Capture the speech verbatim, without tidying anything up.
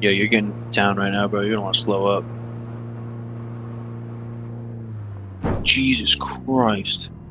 Yeah, you're getting down right now, bro. You don't want to slow up. Jesus Christ.